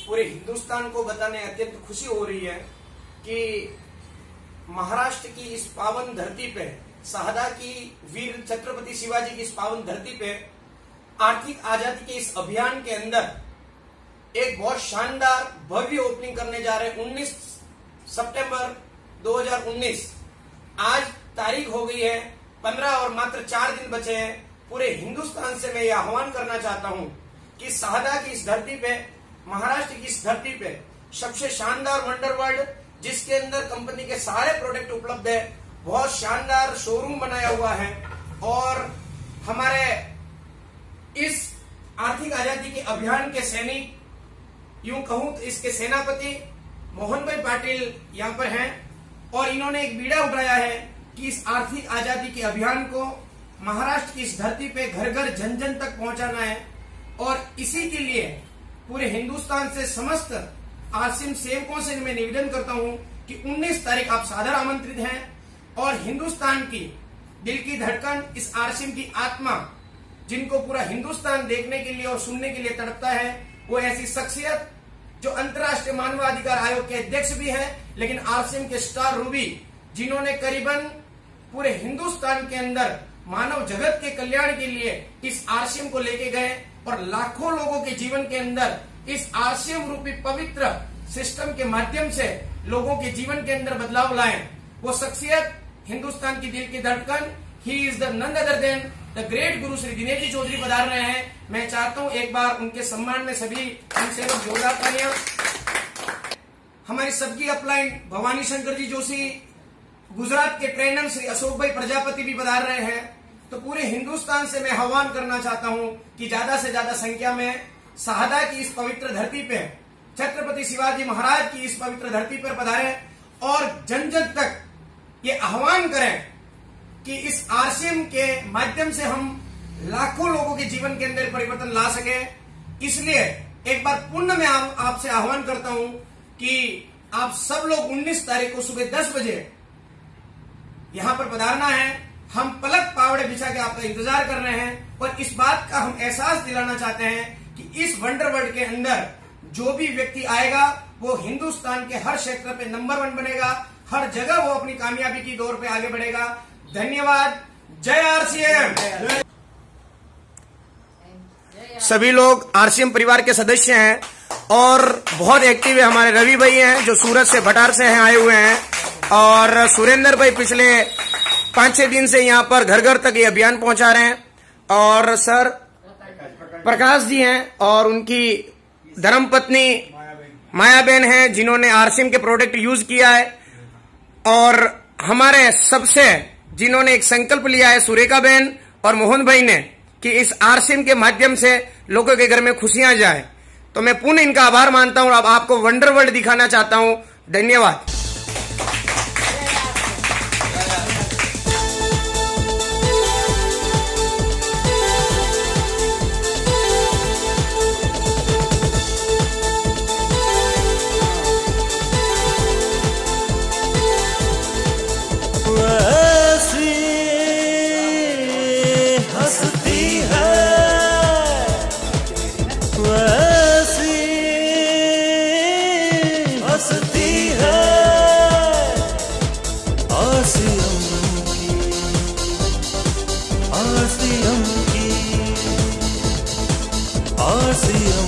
पूरे हिंदुस्तान को बताने अत्यंत खुशी हो रही है कि महाराष्ट्र की इस पावन धरती पे, शहादा की वीर छत्रपति शिवाजी की इस पावन धरती पे आर्थिक आजादी के इस अभियान के अंदर एक बहुत शानदार भव्य ओपनिंग करने जा रहे हैं। 19 सितंबर 2019 आज तारीख हो गई है 15 और मात्र 4 दिन बचे हैं। पूरे हिंदुस्तान से मैं यह आह्वान करना चाहता हूं कि शहादा की इस धरती पे, महाराष्ट्र की इस धरती पे सबसे शानदार वंडर वर्ल्ड, जिसके अंदर कंपनी के सारे प्रोडक्ट उपलब्ध है, बहुत शानदार शोरूम बनाया हुआ है और हमारे इस आर्थिक आजादी के अभियान के सैनिक, यूं कहूं तो इसके सेनापति मोहन भाई पाटिल यहाँ पर हैं और इन्होंने एक बीड़ा उठाया है कि इस आर्थिक आजादी के अभियान को महाराष्ट्र की इस धरती पे घर घर जन जन तक पहुंचाना है। और इसी के लिए पूरे हिंदुस्तान से समस्त आरसीएम सेवकों से मैं निवेदन करता हूं कि 19 तारीख आप सादर आमंत्रित हैं और हिंदुस्तान की दिल की धड़कन, इस आरसीएम की आत्मा, जिनको पूरा हिंदुस्तान देखने के लिए और सुनने के लिए तड़पता है, वो ऐसी शख्सियत जो अंतर्राष्ट्रीय मानवाधिकार आयोग के अध्यक्ष भी है, लेकिन आरसीएम के स्टार रूबी, जिन्होंने करीबन पूरे हिंदुस्तान के अंदर मानव जगत के कल्याण के लिए इस आरसीएम को लेके गए और लाखों लोगों के जीवन के अंदर इस आरसीएम रूपी पवित्र सिस्टम के माध्यम से लोगों के जीवन के अंदर बदलाव लाए। वो शख्सियत हिंदुस्तान की दिल की धड़कन, he is the none other than the great guru Shri Dinesh ji Chaudhary पधार रहे हैं। मैं चाहता हूं एक बार उनके सम्मान में सभी उनसे जोरदार तालियां। हमारी सबकी अपलाइन भवानी शंकर जी जोशी, गुजरात के ट्रेनर श्री अशोक भाई प्रजापति भी पधार रहे हैं। तो पूरे हिंदुस्तान से मैं आह्वान करना चाहता हूं कि ज्यादा से ज्यादा संख्या में शहादा की इस पवित्र धरती पे, छत्रपति शिवाजी महाराज की इस पवित्र धरती पर पधारें और जन जन तक ये आह्वान करें कि इस आरसीएम के माध्यम से हम लाखों लोगों के जीवन के अंदर परिवर्तन ला सके। इसलिए एक बार पुनः मैं आपसे आह्वान करता हूं कि आप सब लोग 19 तारीख को सुबह 10 बजे यहां पर पधारना है। हम पलक पावड़े बिछा के आपका इंतजार कर रहे हैं और इस बात का हम एहसास दिलाना चाहते हैं कि इस वंडर वर्ल्ड के अंदर जो भी व्यक्ति आएगा वो हिंदुस्तान के हर क्षेत्र पे नंबर 1 बनेगा, हर जगह वो अपनी कामयाबी की दौर पे आगे बढ़ेगा। धन्यवाद। जय आरसीएम। सभी लोग आरसीएम परिवार के सदस्य हैं और बहुत एक्टिव है। हमारे रवि भाई हैं जो सूरत से, भटार से हैं, आए हुए हैं और सुरेंद्र भाई पिछले 5-6 दिन से यहाँ पर घर घर तक ये अभियान पहुंचा रहे हैं और सर प्रकाश जी हैं और उनकी धर्मपत्नी मायाबेन हैं जिन्होंने आरसीएम के प्रोडक्ट यूज किया है और हमारे सबसे जिन्होंने एक संकल्प लिया है सुरेखा बहन और मोहन भाई ने कि इस आरसीएम के माध्यम से लोगों के घर में खुशियां जाए। तो मैं पुनः इनका आभार मानता हूं और अब आपको वंडर वर्ल्ड दिखाना चाहता हूं। धन्यवाद। आरसीएम